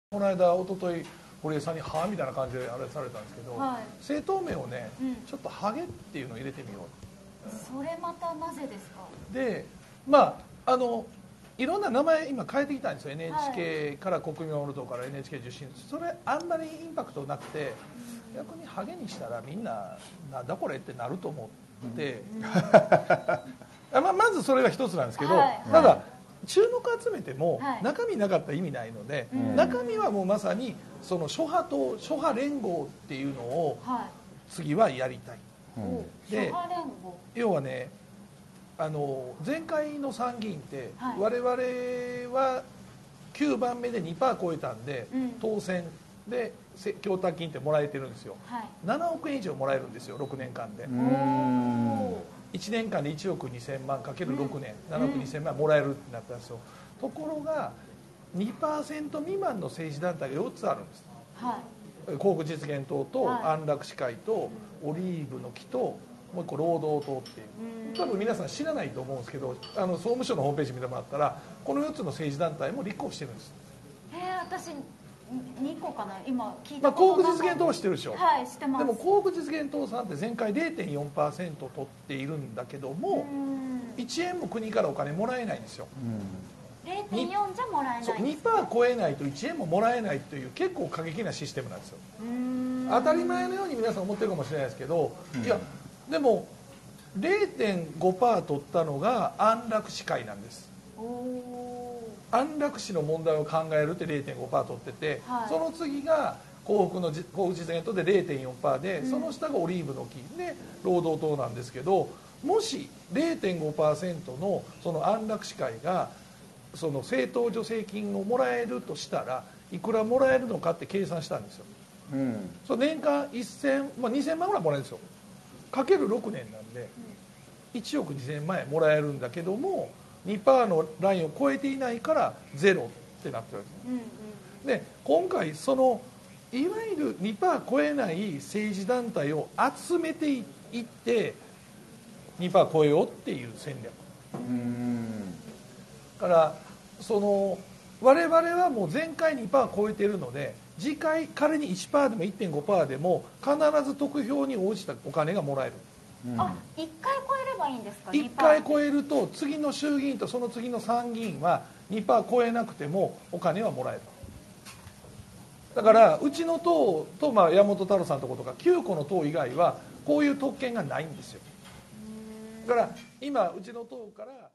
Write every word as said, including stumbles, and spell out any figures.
この間一昨日堀江さんに「はあ?」みたいな感じであれされたんですけど、はい、政党名をね、うん、ちょっとハゲっていうのを入れてみよう。 それまたなぜですか？ でまああのいろんな名前今変えてきたんですよ。 エヌエイチケー から国民守る党から エヌエイチケー 受信、それあんまりインパクトなくて、うん、逆にハゲにしたらみんななんだこれってなると思って、うん、まあ、まずそれが一つなんですけど、はい、ただ注目集めても中身なかったら意味ないので、はい、中身はもうまさにその諸派党諸派連合っていうのを次はやりたい、 うん、 で諸派連合要はね、あの前回の参議院って、はい、我々はきゅうばんめで にパーセント 超えたんで、うん、当選で供託金ってもらえてるんですよ、はい、ななおくえん以上もらえるんですよろくねんかんで。いちねんかんでいちおくにせんまんかけるろくねん、うん、ななおくにせんまんもらえるってなったんですよ。ところが にパーセント 未満の政治団体がよっつあるんです、はい、幸福実現党と安楽死会とオリーブの木ともう一個労働党っていう、多分皆さん知らないと思うんですけど、あの総務省のホームページ見てもらったらこのよっつの政治団体も立候補してるんです。 へえ、私にこかな、今聞いたことなかった。まあ、幸福実現党は知ってるでしょ。 はい、知ってます。 でも幸福実現党さんって前回 れいてんよんパーセント 取っているんだけども、いちえんも国からお金もらえないんですよ。 れいてんよん じゃもらえないんですか？ にパーセント 超えないといちえんももらえないという結構過激なシステムなんですよ。当たり前のように皆さん思ってるかもしれないですけど、いやでも れいてんごパーセント 取ったのが安楽死会なんです。安楽死の問題を考えるって れいてんごパーセント 取ってて、はい、その次が幸福の幸福実現党で れいてんよんパーセント で、うん、その下がオリーブの木で労働党なんですけど、もし れいてんごパーセント のその安楽死会がその政党助成金をもらえるとしたらいくらもらえるのかって計算したんですよ、うん、それ年間せん、まあ、にせんまんぐらいもらえるんですよ。かけるろくねんなんでいちおくにせんまんえんもらえるんだけども にパーセント のラインを超えていないからゼロってなってるわけです、うんうん、で今回そのいわゆる にパーセント 超えない政治団体を集めていって にパーセント 超えようっていう戦略。うんだからその我々はもう前回 にパーセント 超えているので、次回仮に いちパーセント でも いってんごパーセント でも必ず得票に応じたお金がもらえる。 うん、あ、いっかい超えればいいんですか？ いっかい超えると次の衆議院とその次の参議院は にパーセント 超えなくてもお金はもらえる。だからうちの党とまあ山本太郎さんのところとかきゅうこの党以外はこういう特権がないんですよ。だから今うちの党から